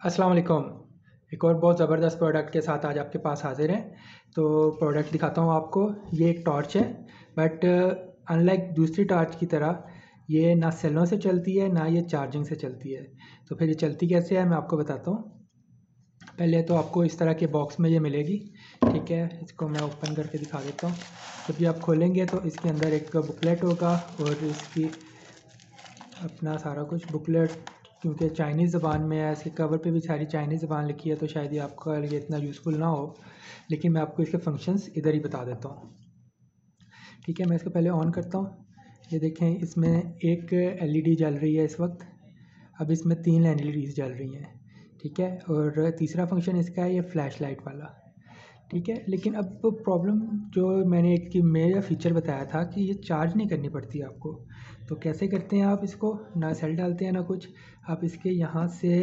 अस्सलाम वालेकुम। एक और बहुत ज़बरदस्त प्रोडक्ट के साथ आज आपके पास हाज़िर हैं। तो प्रोडक्ट दिखाता हूँ आपको। ये एक टॉर्च है, बट अनलाइक दूसरी टॉर्च की तरह ये ना सेलों से चलती है ना ये चार्जिंग से चलती है। तो फिर ये चलती कैसे है मैं आपको बताता हूँ। पहले तो आपको इस तरह के बॉक्स में ये मिलेगी, ठीक है। इसको मैं ओपन करके दिखा देता हूँ। जब भी आप खोलेंगे तो इसके अंदर एक बुकलेट होगा और इसकी अपना सारा कुछ बुकलेट, क्योंकि चाइनीज़ ज़बान में है, इसके कवर पे भी सारी चाइनीज़ ज़बान लिखी है, तो शायद ये आपका लिए इतना यूज़फुल ना हो, लेकिन मैं आपको इसके फंक्शंस इधर ही बता देता हूँ। ठीक है, मैं इसको पहले ऑन करता हूँ। ये देखें, इसमें एक एलईडी जल रही है इस वक्त। अब इसमें 3 एलईडीज़ जल रही हैं, ठीक है। और तीसरा फंक्शन इसका है ये फ्लैश लाइट वाला, ठीक है। लेकिन अब प्रॉब्लम जो मैंने एक कि मेरा फ़ीचर बताया था कि ये चार्ज नहीं करनी पड़ती आपको। तो कैसे करते हैं आप इसको? ना सेल डालते हैं ना कुछ। आप इसके यहाँ से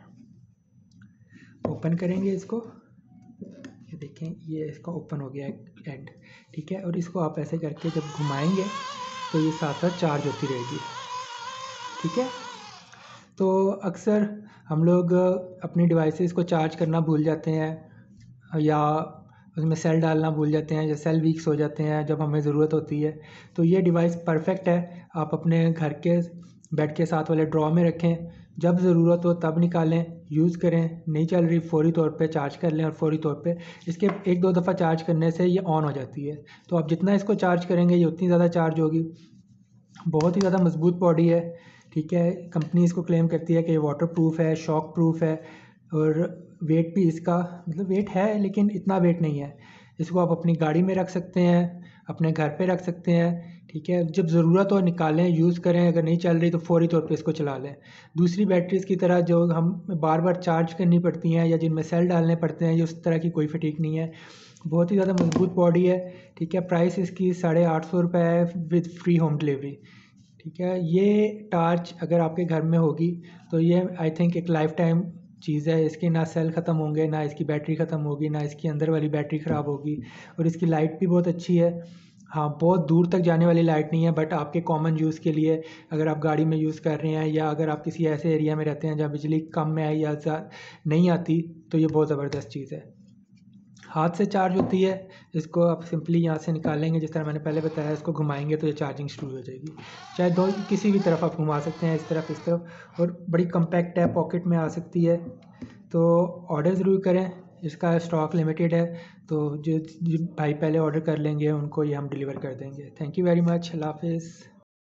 ओपन करेंगे इसको, ये देखें, ये इसका ओपन हो गया एंड, ठीक है। और इसको आप ऐसे करके जब घुमाएंगे तो ये साथ साथ चार्ज होती रहेगी, ठीक है। तो अक्सर हम लोग अपनी डिवाइसेस को चार्ज करना भूल जाते हैं, या उसमें सेल डालना भूल जाते हैं, या सेल वीक्स हो जाते हैं जब हमें ज़रूरत होती है। तो ये डिवाइस परफेक्ट है। आप अपने घर के बेड के साथ वाले ड्रॉ में रखें, जब ज़रूरत हो तब निकालें, यूज़ करें। नहीं चल रही फौरी तौर पे चार्ज कर लें, और फौरी तौर पे इसके 1-2 दफ़ा चार्ज करने से ये ऑन हो जाती है। तो आप जितना इसको चार्ज करेंगे ये उतनी ज़्यादा चार्ज होगी। बहुत ही ज़्यादा मजबूत बॉडी है, ठीक है। कंपनी इसको क्लेम करती है कि ये वाटर प्रूफ है, शॉक प्रूफ है, और वेट भी इसका मतलब वेट है लेकिन इतना वेट नहीं है। इसको आप अपनी गाड़ी में रख सकते हैं, अपने घर पे रख सकते हैं, ठीक है। जब ज़रूरत हो निकालें, यूज़ करें। अगर नहीं चल रही तो फौरी तौर पे इसको चला लें। दूसरी बैटरीज़ की तरह जो हम बार बार चार्ज करनी पड़ती हैं या जिनमें सेल डालने पड़ते हैं, ये उस तरह की कोई फटीक नहीं है। बहुत ही ज़्यादा मजबूत बॉडी है, ठीक है। प्राइस इसकी 850 रुपये है विद फ्री होम डिलीवरी, ठीक है। ये टॉर्च अगर आपके घर में होगी तो ये आई थिंक एक लाइफ टाइम चीज़ है। इसके ना सेल ख़त्म होंगे, ना इसकी बैटरी ख़त्म होगी, ना इसकी अंदर वाली बैटरी ख़राब होगी। और इसकी लाइट भी बहुत अच्छी है। हाँ, बहुत दूर तक जाने वाली लाइट नहीं है, बट आपके कॉमन यूज़ के लिए, अगर आप गाड़ी में यूज़ कर रहे हैं या अगर आप किसी ऐसे एरिया में रहते हैं जहाँ बिजली कम में आई या नहीं आती, तो ये बहुत ज़बरदस्त चीज़ है। हाथ से चार्ज होती है। इसको आप सिंपली यहाँ से निकालेंगे, जिस तरह मैंने पहले बताया, इसको घुमाएंगे तो ये चार्जिंग शुरू हो जाएगी। चाहे दो किसी भी तरफ आप घुमा सकते हैं, इस तरफ इस तरफ, और बड़ी कम्पैक्ट है, पॉकेट में आ सकती है। तो ऑर्डर ज़रूर करें, इसका स्टॉक लिमिटेड है। तो जो भाई पहले ऑर्डर कर लेंगे उनको ये हम डिलीवर कर देंगे। Thank you very much. अल्लाह हाफिज़।